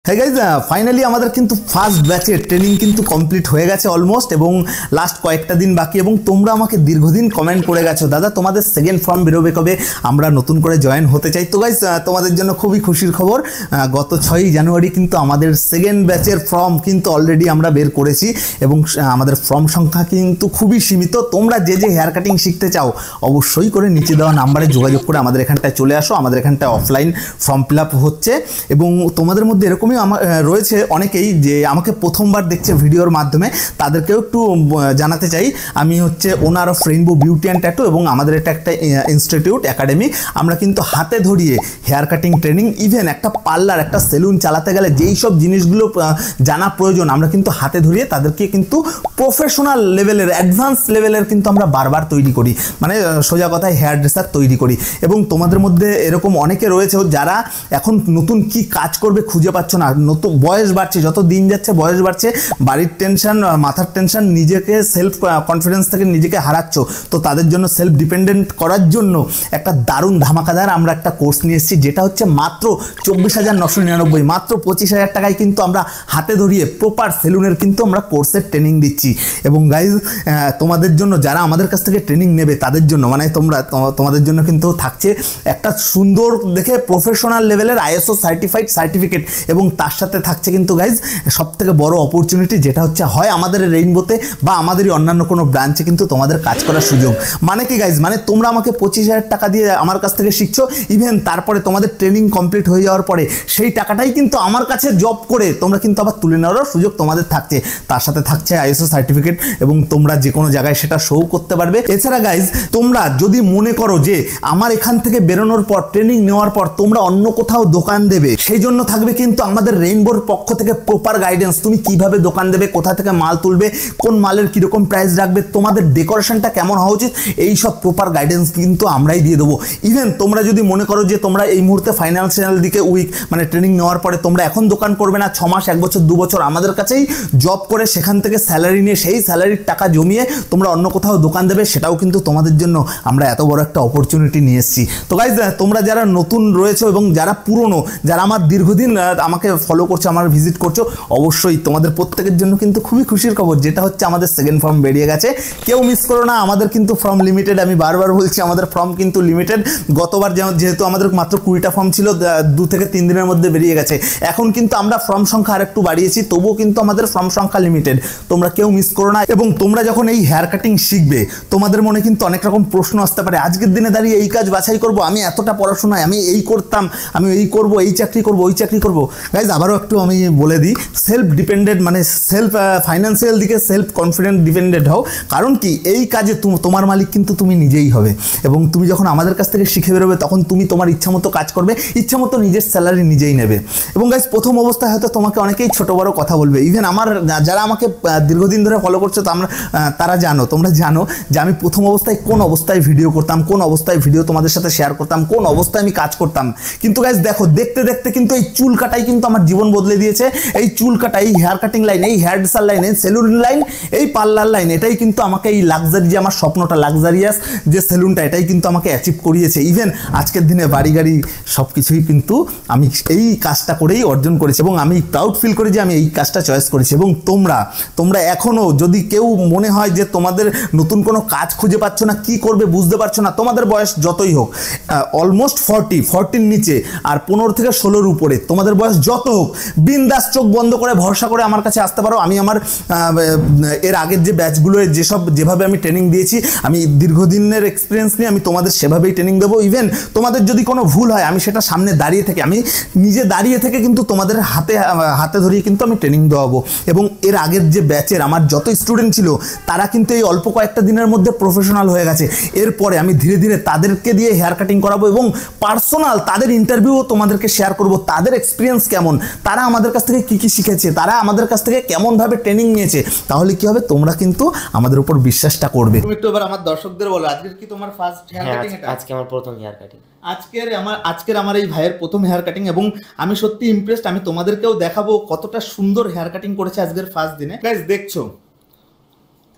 হ্যাঁ guys, finally আমাদের কিন্তু ফার্স্ট ব্যাচের ট্রেনিং কিন্তু কমপ্লিট হয়ে গেছে অলমোস্ট, এবং লাস্ট কয়েকটা দিন বাকি। এবং তোমরা আমাকে দীর্ঘদিন কমেন্ট করে গেছো, দাদা তোমাদের সেকেন্ড ফর্ম বেরোবে কবে, আমরা নতুন করে জয়েন হতে চাই। তো গাইজ, তোমাদের জন্য খুবই খুশির খবর, গত 6ই জানুয়ারি কিন্তু আমাদের সেকেন্ড ব্যাচের ফর্ম কিন্তু অলরেডি আমরা বের করেছি, এবং আমাদের ফর্ম সংখ্যা কিন্তু খুবই সীমিত। তোমরা যে যে হেয়ার কাটিং শিখতে চাও অবশ্যই করে নিচে দেওয়া নাম্বারে যোগাযোগ করে আমাদের এখানটায় চলে আসো। আমাদের এখানটায় অফলাইন ফর্ম ফিল আপ হচ্ছে, এবং তোমাদের মধ্যে এরকম রয়েছে অনেকেই যে আমাকে প্রথমবার দেখছে ভিডিওর মাধ্যমে, তাদেরকেও একটু জানাতে চাই, আমি হচ্ছে owner of rainbow beauty and tattoo, এবং আমাদের এটা একটা ইনস্টিটিউট একাডেমি। আমরা কিন্তু হাতে ধরিয়ে হেয়ার কাটিং ট্রেনিং, ইভেন একটা পার্লার একটা সেলুন চালাতে গেলে যেই সব জিনিসগুলো জানা প্রয়োজন আমরা কিন্তু হাতে ধরিয়ে তাদেরকে কিন্তু প্রফেশনাল লেভেলের অ্যাডভান্স লেভেলের কিন্তু আমরা বারবার তৈরি করি, মানে সোজা কথায় হেয়ার ড্রেসার তৈরি করি। এবং তোমাদের মধ্যে এরকম অনেকে রয়েছে যারা এখন নতুন কি কাজ করবে খুঁজে পাচ্ছ না, নতুন বয়স বাড়ছে, যত দিন যাচ্ছে বয়স বাড়ছে, বাড়ির টেনশন, মাথার টেনশন, নিজেকে সেলফ কনফিডেন্স থেকে নিজেকে হারাচ্ছ। তো তাদের জন্য সেলফ ডিপেন্ডেন্ট করার জন্য একটা দারুণ ধামাকাদার আমরা একটা কোর্স নিয়ে এসেছি, যেটা হচ্ছে মাত্র 24,999, মাত্র 25,000 টাকায় কিন্তু আমরা হাতে ধরিয়ে প্রপার সেলুনের কিন্তু আমরা কোর্সের ট্রেনিং দিচ্ছি। এবং গাইজ, তোমাদের জন্য যারা আমাদের কাছ থেকে ট্রেনিং নেবে তাদের জন্য, মানে তোমাদের জন্য কিন্তু থাকছে একটা সুন্দর দেখে প্রফেশনাল লেভেলের ISO সার্টিফাইড সার্টিফিকেট, এবং তার সাথে থাকছে কিন্তু গাইজ সব থেকে বড় অপরচুনিটি, যেটা হচ্ছে হয় আমাদের রেইনবোতে বা আমাদেরই অন্যান্য কোনো ব্রাঞ্চে কিন্তু তোমাদের কাজ করার সুযোগ। মানে কি গাইজ, মানে তোমরা আমাকে 25,000 টাকা দিয়ে আমার কাছ থেকে শিখছো, ইভেন তারপরে তোমাদের ট্রেনিং কমপ্লিট হয়ে যাওয়ার পরে সেই টাকাটাই কিন্তু আমার কাছে জব করে তোমরা কিন্তু আবার তুলে নেওয়ারও সুযোগ তোমাদের থাকছে। তার সাথে থাকছে ISO সার্টিফিকেট, এবং তোমরা যে কোনো জায়গায় সেটা শো করতে পারবে। এছাড়া গাইজ, তোমরা যদি মনে করো যে আমার এখান থেকে বেরোনোর পর ট্রেনিং নেওয়ার পর তোমরা অন্য কোথাও দোকান দেবে, সেই জন্য থাকবে কিন্তু আমাদের রেইনবোর পক্ষ থেকে প্রপার গাইডেন্স। তুমি কিভাবে দোকান দেবে, কোথা থেকে মাল তুলবে, কোন মালের কিরকম প্রাইস রাখবে, তোমাদের ডেকোরেশনটা কেমন হওয়া উচিত, এই সব প্রপার গাইডেন্স কিন্তু আমরাই দিয়ে দেবো। ইভেন তোমরা যদি মনে করো যে তোমরা এই মুহূর্তে ফাইন্যান্সিয়াল দিকে উইক, মানে ট্রেনিং নেওয়ার পরে তোমরা এখন দোকান করবে না, 6 মাস 1 বছর 2 বছর আমাদের কাছেই জব করে সেখান থেকে স্যালারি নিয়ে সেই স্যালারির টাকা জমিয়ে তোমরা অন্য কোথাও দোকান দেবে, সেটাও কিন্তু তোমাদের জন্য আমরা এত বড় একটা অপরচুনিটি নিয়ে এসেছি। তো গাইজ, তোমরা যারা নতুন রয়েছে এবং যারা পুরনো, যারা আমার দীর্ঘদিন আমাকে ফলো করছো, আমার ভিজিট করছো, অবশ্যই তোমাদের প্রত্যেকের জন্য কিন্তু খুবই খুশির খবর, যেটা হচ্ছে আমাদের সেকেন্ড ফর্ম বেরিয়ে গেছে। কেউ মিস করো না, আমাদের কিন্তু ফর্ম লিমিটেড, আমি বারবার বলছি আমাদের ফর্ম কিন্তু লিমিটেড। গতবার যেহেতু আমাদের মাত্র 20টা ফর্ম ছিল, 2 থেকে 3 দিনের মধ্যে বেরিয়ে গেছে। এখন কিন্তু আমরা ফর্ম সংখ্যা আরেকটু বাড়িয়েছি, তবুও কিন্তু আমাদের ফর্ম সংখ্যা লিমিটেড, তোমরা কেউ মিস করো না। এবং তোমরা যখন এই হেয়ার কাটিং শিখবে তোমাদের মনে কিন্তু অনেক রকম প্রশ্ন আসতে পারে, আজকের দিনে দাঁড়িয়ে এই কাজ বাছাই করব, আমি এতটা পড়াশোনায় আমি এই করতাম, আমি এই করব, এই চাকরি করব, ওই চাকরি করব। গাইজ, আবারও একটু আমি বলে দিই, সেলফ ডিপেন্ডেন্ট মানে সেলফ ফাইন্যান্সিয়াল দিকে সেলফ কনফিডেন্ট ডিপেন্ডেন্ট হও। কারণ কি, এই কাজে তোমার মালিক কিন্তু তুমি নিজেই হবে, এবং তুমি যখন আমাদের কাছ থেকে শিখে বেরোবে তখন তুমি তোমার ইচ্ছামতো কাজ করবে, ইচ্ছামতো নিজের স্যালারি নিজেই নেবে। এবং গাইজ, প্রথম অবস্থায় হয়তো তোমাকে অনেকেই ছোট বড় কথা বলবে, ইভেন আমার যারা আমাকে দীর্ঘদিন ধরে ফলো করছো তারা জানো, তোমরা জানো যে আমি প্রথম অবস্থায় কোন অবস্থায় ভিডিও করতাম, কোন অবস্থায় ভিডিও তোমাদের সাথে শেয়ার করতাম, কোন অবস্থায় আমি কাজ করতাম। কিন্তু গাইজ দেখো, দেখতে দেখতে কিন্তু এই চুল কাটাই কিন্তু আমার জীবন বদলে দিয়েছে। এই চুল কাটা, এই হেয়ার কাটিং লাইন, এই হেয়ার ড্রেসার লাইন, এই সেলুন লাইন, এই পার্লার লাইন, এটাই কিন্তু আমাকে এই লাক্সারি, যে আমার স্বপ্নটা লাক্সারিয়াস যে সেলুনটা, এটাই কিন্তু আমাকে অ্যাচিভ করিয়েছে। ইভেন আজকের দিনে বাড়ি গাড়ি সব কিছুই কিন্তু আমি এই কাজটা করেই অর্জন করেছি, এবং আমি প্রাউড ফিল করি যে আমি এই কাজটা চয়েস করেছি। এবং তোমরা এখনও যদি কেউ মনে হয় যে তোমাদের নতুন কোনো কাজ খুঁজে পাচ্ছ না, কি করবে বুঝতে পারছো না, তোমাদের বয়স যতই হোক, অলমোস্ট 40-40 নিচে আর 15 থেকে 16-র উপরে, তোমাদের বয়স যত হোক, বিন্দাস চোখ বন্ধ করে ভরসা করে আমার কাছে আসতে পারো। আমি আমার এর আগের যে ব্যাচগুলো যেভাবে আমি ট্রেনিং দিয়েছি, আমি দীর্ঘদিনের এক্সপিরিয়েন্স নিয়ে আমি তোমাদের সেভাবেই ট্রেনিং দেবো। ইভেন তোমাদের যদি কোনো ভুল হয়, আমি সেটা সামনে দাঁড়িয়ে থেকে, আমি নিজে দাঁড়িয়ে থেকে কিন্তু তোমাদের হাতে ধরিয়ে কিন্তু আমি ট্রেনিং দেওয়াবো। এবং এর আগের যে ব্যাচের আমার যত স্টুডেন্ট ছিল, তারা কিন্তু এই অল্প কয়েকটা দিনের মধ্যে প্রফেশনাল হয়ে গেছে। এরপরে আমি ধীরে ধীরে তাদেরকে দিয়ে হেয়ার কাটিং করাবো, এবং পার্সোনাল তাদের ইন্টারভিউও তোমাদেরকে শেয়ার করব, তাদের এক্সপিরিয়েন্স কেমন, তারা আমাদের কাছ থেকে কি শিখেছে, তারা আমাদের কাছ থেকে কেমনভাবে ট্রেনিং নিয়েছে। তাহলে কি হবে, তোমরা কিন্তু আমাদের উপর বিশ্বাসটা করবে। তুমি একটু এবার আমার দর্শকদের বলো, আজকের কি তোমার ফার্স্ট হেয়ার কাটিং? আজকে আমার প্রথম হেয়ার কাটিং, আজকের আমার এই ভাইয়ের প্রথম হেয়ার কাটিং, এবং আমি সত্যি ইমপ্রেসড। আমি তোমাদেরকেও দেখাবো কতটা সুন্দর হেয়ার কাটিং করেছে আজকের ফার্স্ট দিনে। গাইস, দেখছো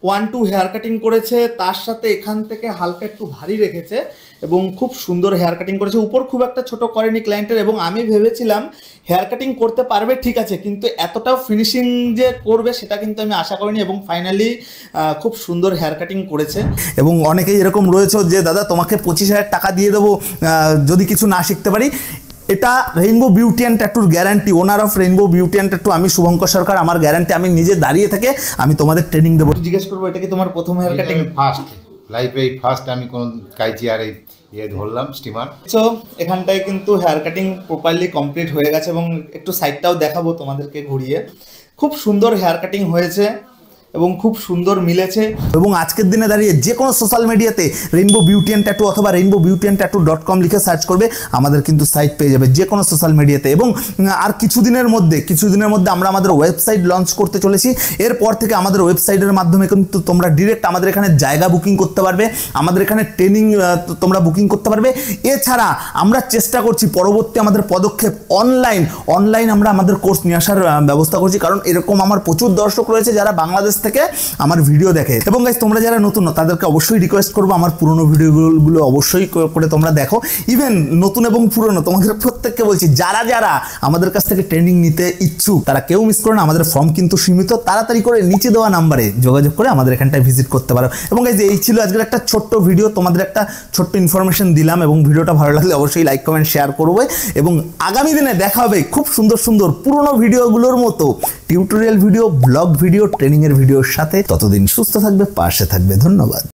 1-2 হেয়ার কাটিং করেছে, তার সাথে এখান থেকে হালকা একটু ভারী রেখেছে এবং খুব সুন্দর হেয়ার কাটিং করেছে। উপর খুব একটা ছোট করেনি ক্লায়েন্টের, এবং আমি ভেবেছিলাম হেয়ার কাটিং করতে পারবে ঠিক আছে, কিন্তু এতটাও ফিনিশিং যে করবে সেটা কিন্তু আমি আশা করিনি, এবং ফাইনালি খুব সুন্দর হেয়ার কাটিং করেছে। এবং অনেকেই এরকম রয়েছে যে দাদা তোমাকে 25,000 টাকা দিয়ে দেবো যদি কিছু না শিখতে পারি। এটা রেইনবো বিউটি অ্যান্ড ট্যাটুর guarantee, owner of rainbow beauty and tattoo আমি শুভঙ্কর সরকার, আমার গ্যারান্টি, আমি নিজে দাঁড়িয়ে থেকে আমি তোমাদের ট্রেনিং দেবো। জিজ্ঞেস করবো এটা কি তোমার প্রথম হেয়ার কাটিং? ফার্স্ট লাইফে ফার্স্ট আমি কোন কাইজি আর ধরলাম স্টিমার। সো এখানটায় কিন্তু হেয়ার কাটিং প্রপারলি কমপ্লিট হয়ে গেছে, এবং একটু সাইডটাও দেখাবো তোমাদেরকে ঘুরিয়ে। খুব সুন্দর হেয়ার কাটিং হয়েছে এবং খুব সুন্দর মিলেছে। এবং আজকের দিনে দাঁড়িয়ে যে কোনো সোশ্যাল মিডিয়াতে রেইনবো বিউটি অ্যান্ড ট্যাটু অথবা rainbowbeautyandtattoo.com লিখে সার্চ করবে, আমাদের কিন্তু সাইট পেয়ে যাবে যে কোনো সোশ্যাল মিডিয়াতে। এবং আর কিছুদিনের মধ্যে আমরা আমাদের ওয়েবসাইট লঞ্চ করতে চলেছি। এরপর থেকে আমাদের ওয়েবসাইটের মাধ্যমে কিন্তু তোমরা ডিরেক্ট আমাদের এখানে জায়গা বুকিং করতে পারবে, আমাদের এখানে ট্রেনিং তোমরা বুকিং করতে পারবে। এছাড়া আমরা চেষ্টা করছি পরবর্তী আমাদের পদক্ষেপ অনলাইন আমরা আমাদের কোর্স নিয়ে আসার ব্যবস্থা করছি, কারণ এরকম আমার প্রচুর দর্শক রয়েছে যারা বাংলাদেশ থেকে আমার ভিডিও দেখে। এবং গাইস তোমরা যারা নতুন তাদেরকে অবশ্যই রিকোয়েস্ট করবো আমার পুরনো ভিডিওগুলো অবশ্যই করে তোমরা দেখো। ইভেন নতুন এবং পুরনো তোমাদের প্রত্যেককে বলছি, যারা আমাদের কাছ থেকে ট্রেনিং নিতে ইচ্ছুক তারা কেউ মিস করো না, আমাদের ফর্ম কিন্তু সীমিত। তাড়াতাড়ি করে নিচে দেওয়া নাম্বারে যোগাযোগ করে আমাদের এখানটায় ভিজিট করতে পারো। এবং গাইস এই ছিল আজকের একটা ছোট্ট ভিডিও, তোমাদের একটা ছোট্ট ইনফরমেশন দিলাম, এবং ভিডিওটা ভালো লাগলে অবশ্যই লাইক কমেন্ট শেয়ার করবে। এবং আগামী দিনে দেখা হবে খুব সুন্দর পুরনো ভিডিওগুলোর মতো tutorial video, blog video, training এর ভিডিওর সাথে। ততদিন সুস্থ থাকবে, পাশে থাকবে। ধন্যবাদ।